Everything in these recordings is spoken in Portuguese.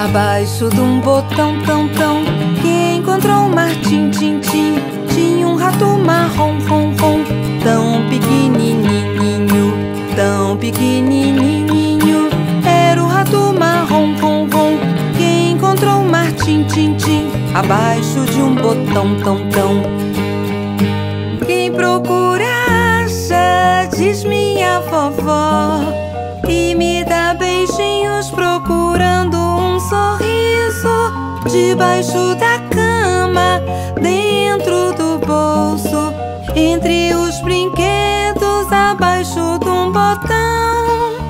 Abaixo de um botão tão tão que encontrou Martim Tim Tim. Tinha um rato marrom rom rom, tão pequenininho, tão pequenininho. Era o rato marrom rom rom que encontrou Martim Tim Tim. Abaixo de um botão tão tão. Quem procura acha, diz minha vovó, e me dá beijinhos procurando um sorriso. Debaixo da cama, dentro do bolso, entre os brinquedos, abaixo de um botão.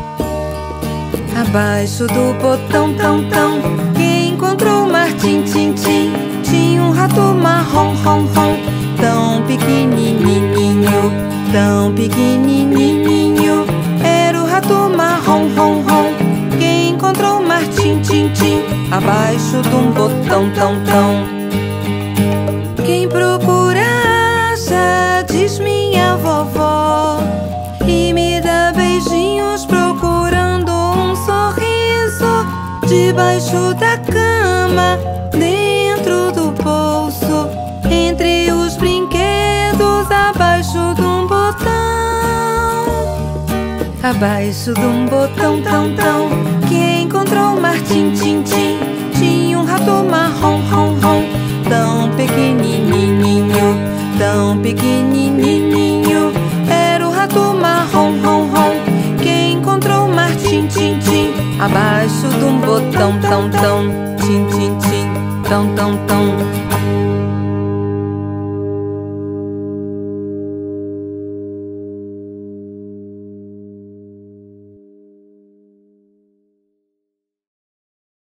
Abaixo do botão tão tão que encontrou Martim Tim Tim. Tinha um rato marrom rom rom, tão pequenininho, tão pequenininho. Era o rato marrom rom rom que encontrou Martim Tim Tim. Abaixo de um botão tão tão. Quem procura acha, diz minha vovó, e me dá beijinhos procurando um sorriso. Debaixo da cama, dentro do bolso, entre os brinquedos, abaixo de um botão. Abaixo de um botão tão tão que encontrou Martim Tim Tim. Tinha um rato marrom rom rom, tão pequenininho, tão pequenininho. Era o rato marrom rom rom que encontrou Martim Tim Tim. Abaixo de um botão tão tão, tim tim tim, tão tão tão.